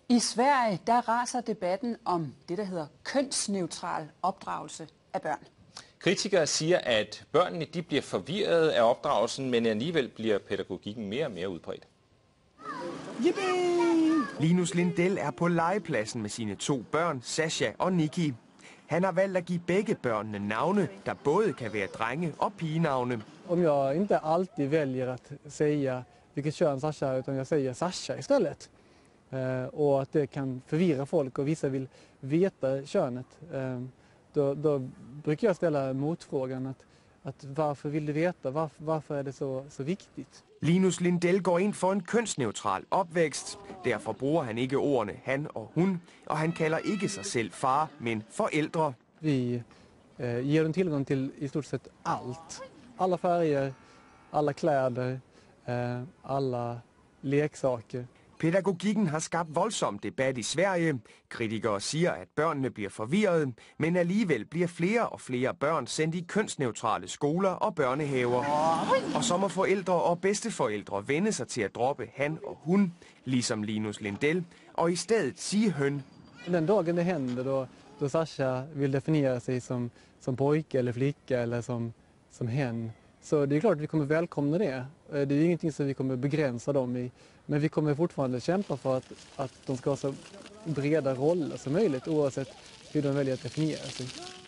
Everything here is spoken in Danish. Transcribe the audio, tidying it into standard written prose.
I Sverige der raser debatten om det, der hedder kønsneutral opdragelse af børn. Kritikere siger, at børnene de bliver forvirret af opdragelsen, men alligevel bliver pædagogikken mere og mere udbredt. Linus Lindell er på legepladsen med sine 2 børn, Sasha og Nikki. Han har valgt at give begge børnene navne, der både kan være drenge- og pigenavne. Om jag inte alltid väljer att säga vilket kön Sasha är, utan jag säger Sasha istället. Och att det kan förvirra folk och vissa vill veta könet. Då brukar jag ställa motfrågan att varför vill du veta? Varför är det så viktigt? Linus Lindell går ind for en kønsneutral opvækst. Derfor bruger han ikke ordene han og hun, og han kalder ikke sig selv far, men forældre. Vi ger dem tillgång till i stort sett allt. Alla färger, alla kläder, alla leksaker. Pædagogikken har skabt voldsom debat i Sverige. Kritikere siger, at børnene bliver forvirrede, men alligevel bliver flere og flere børn sendt i kønsneutrale skoler og børnehaver. Og så må forældre og bedsteforældre vende sig til at droppe han og hun, ligesom Linus Lindell, og i stedet sige høn. Den dagen det händer då Sasha vill definiera sig som pojke eller flicka eller som hen. Så det är klart att vi kommer välkomna det. Det är ingenting som vi kommer begränsa dem i. Men vi kommer fortfarande kämpa för att de ska ha så breda roller som möjligt oavsett hur de väljer att definiera sig.